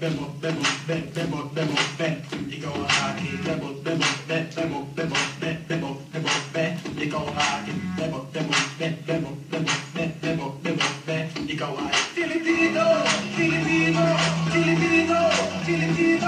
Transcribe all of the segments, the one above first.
ikaw ang aking bebot, bebot, bebot, bebot, bebot, bebot, ikaw ang aking bebot, bebot, bebot, bebot, bebot, bebot, ikaw ay Filipino, Filipino, Filipino, Filipino.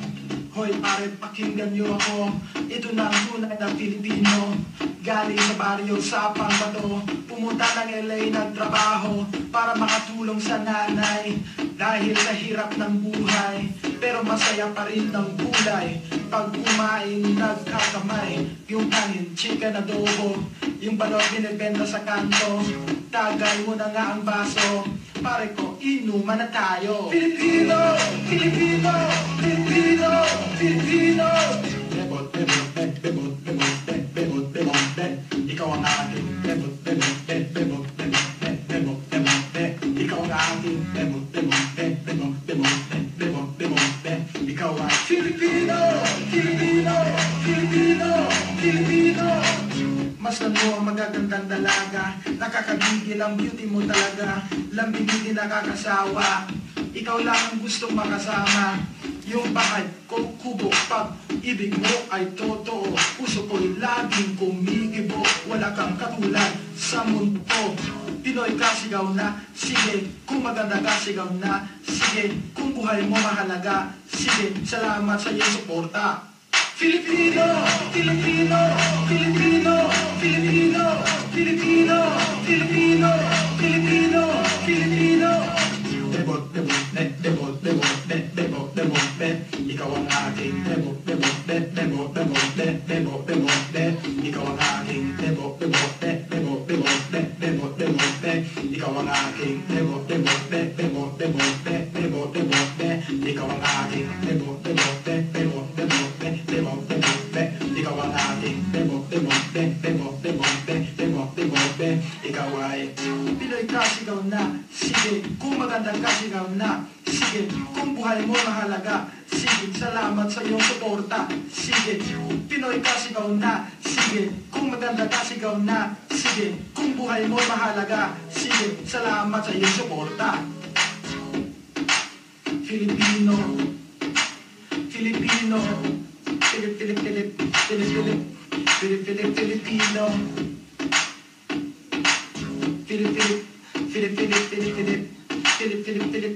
Hoy pare, pakinggan niyo ako. Ito na ang tunay na Pilipino. Galing sa baryo sa Pangbato, pumunta ng LA nagtrabaho para makatulong sa nanay. Dahil sa hirap ng buhay, pero masaya pa rin ng gulay. Pag kumain, nagkakamay. Yung kanin, chicken adobo, yung balot binibenta sa kanto. Tagay mo na nga ang baso, pare ko, inuman na tayo. Filipino, Filipino, Filipino, Filipino. Bebot, bebot, bebot, bebot, bebot, bebot, ikaw ang aking bebot, bebot, bebot, bebot, bebot, bebot, ikaw ang aking bebot, bebot, bebot, bebot, bebot, bebot, ikaw ay Filipino, Filipino, Filipino, Filipino. Masdan mo ang magagandang dalaga, nakakagigil ang beauty mo talaga, lambing hindi nakakasawa, ikaw lang ang gustong makasama. Yung bakit ko kubo, pag ibig mo ay totoo, puso ko'y laging kumikibo, wala kang katulad sa mundo. Pinoy ka, sigaw na, sige, kung maganda ka, sigaw na, sige, kung buhay mo mahalaga, sige, salamat sa iyong suporta. Filipino, Filipino, Filipino, Filipino, Filipino, Filipino, Filipino, Filipino. Bebot, bebot, bebot, bebot, bebot, bebot, ikaw ang aking bebot, bebot, bebot, bebot, bebot, bebot, ikaw ang aking bebot, bebot, bebot, bebot, bebot, bebot, ikaw ang aking bebot, bebot, bebot, bebot, bebot, bebot, ikaw ang aking bebot, bebot, bebot, bebot, bebot, bebot, ikaw ang aking bebot, bebot, bebot, bebot, bebot, bebot, ikaw ay Pinoy ka, sigaw na, sige, kung maganda ka, sigaw na, sige, kung buhay mo mahalaga, sige, salamat sa iyong suporta, sige, Pinoy ka, sigaw na, sige, kung maganda ka, sigaw na, sige, kung buhay mo mahalaga, sige, salamat sa iyong suporta. Filipino, Filipino, Filipino, Filipino, Filipino,